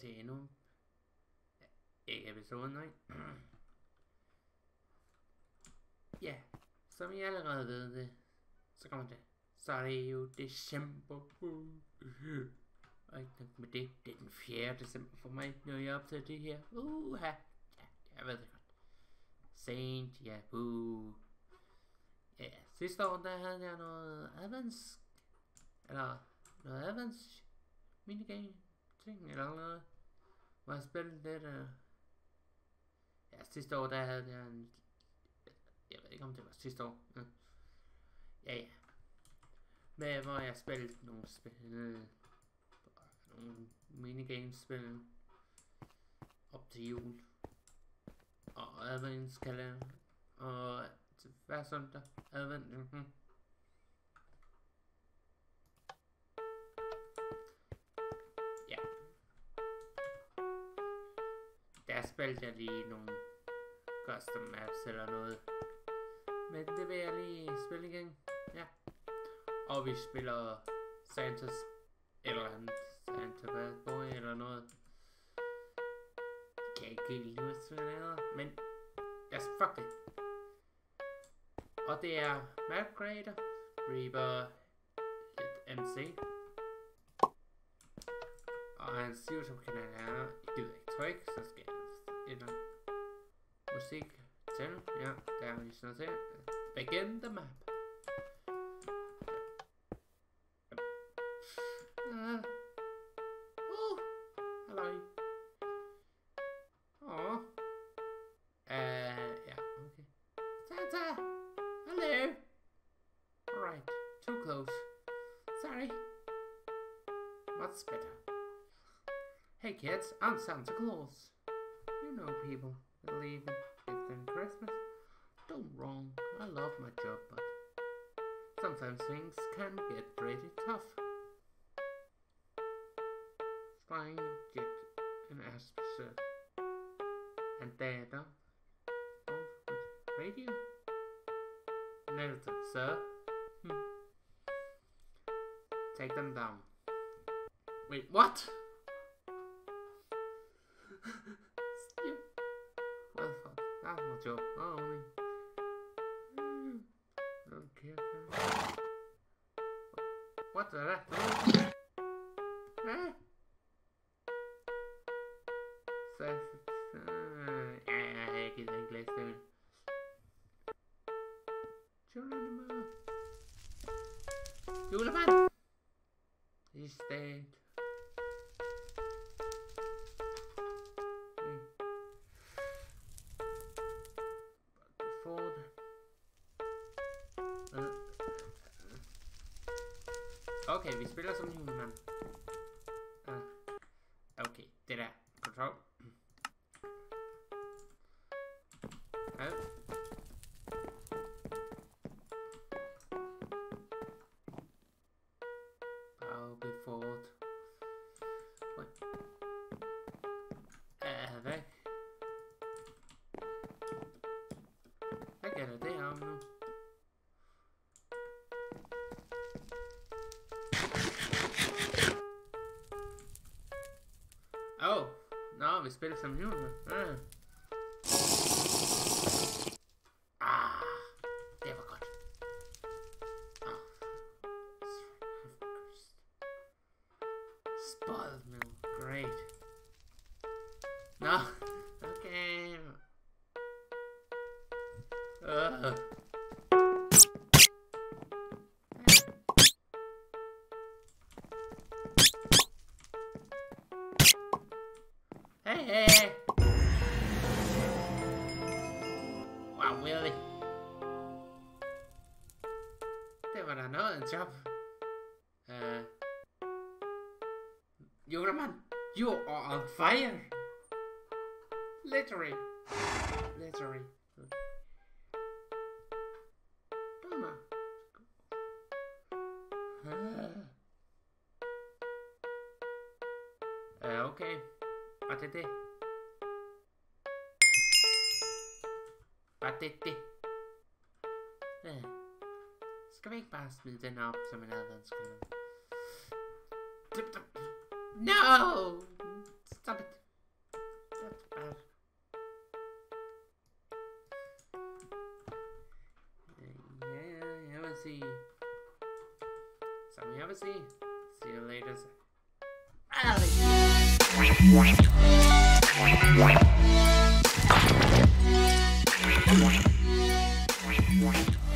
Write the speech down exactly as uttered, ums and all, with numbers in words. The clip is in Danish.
til endnu ikke episode, nej. Ja, som I allerede ved det, så kommer det. Så er det jo december. Og ikke nok med det, det er den fjerde december for mig, når jeg optager det her. Uha, ja, jeg ved det godt. Sent, ja, buh. Ja, sidste år, der havde jeg noget advents, eller noget advents minigame ting, eller noget, hvor jeg spillede lidt, uh... ja, sidste år, der havde jeg en, jeg ved ikke, om det var sidste år, ja, ja, ja. Men hvor jeg spillede nogle spil, nogle minigames-spil op til jul, og adventskalender, og til hver søndag, advent, mm-hmm. Ja. Der spillede jeg lige nogle custom maps eller noget, men det vil jeg lige spille igen, ja. Og vi spiller Santas eller andet, Santa Bad Boy eller noget. Jeg kan ikke helt huske, hvad det hedder, men lad os fuck det. Og det er Map Creator, Reaper, lidt M C. Og hans YouTube-kanal er, jeg gider ikke trykke, så skal jeg et musik til. Ja, der er vi sådan til. Begin the map. Uh, uh, hallo. Åh. Uh, ja, okay. Santa! Hello! Alright, too close. Sorry. What's better? Hey kids, I'm Santa Claus. You know people believe in gifts and Christmas. Don't wrong, I love my job, but sometimes things can get pretty tough. Flying jet and asp and data off with radio. Noted, sir. Hm. Take them down. Wait, what? You. Well, fuck. That's my job. Oh, only. Don't care. What the heck? Eh? Så, så, ja, jeg gider ikke læse det. Julemad. Julemand! Is dead. Okay. But before that. Uh, okay, vi spiller som julemand. Uh, okay, det der. Control. Ja. Bare before. Ja, hvad? Hvad gælder det om nu? Åh, oh, nå, vi spiller som jul. Ah. Ah, det var godt. Oh. Spoiled milk, great. Nå, okay. Uh. Hey, hey. Wow, really? Det var da noget en job. Uh, Julemand, you are on fire. Literally. Literally. Dummer. Uh, okay. Hvad er det? Hvad er det? Ja. Skal vi ikke bare smide den op som en adventskalender? No! Stop it. That's bad. Yeah, have a see. Some have a see. See you later. Out of here.